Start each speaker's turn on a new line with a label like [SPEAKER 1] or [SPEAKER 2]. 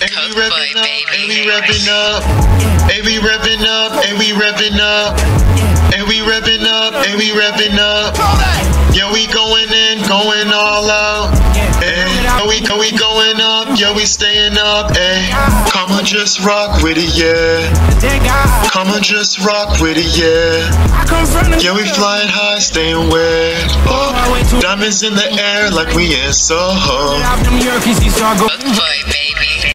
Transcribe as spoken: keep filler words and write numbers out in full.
[SPEAKER 1] and we revving up, and we revving up, and we revving up, and we revving up, and we revving up, and we revving up. Yo, we going in, going all out. Yo, we, we going up, yo, we staying up. Ay. Come on, just rock with it, yeah. Come on, just rock with it, yeah. Yeah, we flying high, staying wet. Oh, diamonds in the air like we in Soho.
[SPEAKER 2] Vory, baby.